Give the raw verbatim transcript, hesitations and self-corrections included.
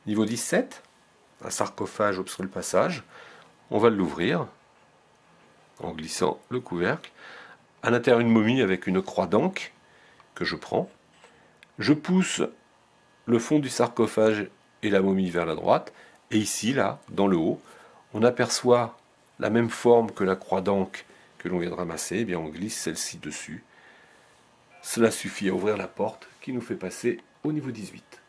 Niveau dix-sept, un sarcophage obstrue le passage. On va l'ouvrir en glissant le couvercle. À l'intérieur, une momie avec une croix d'ancre que je prends. Je pousse le fond du sarcophage et la momie vers la droite. Et ici, là, dans le haut, on aperçoit la même forme que la croix d'ancre que l'on vient de ramasser. Eh bien, on glisse celle-ci dessus. Cela suffit à ouvrir la porte qui nous fait passer au niveau dix-huit.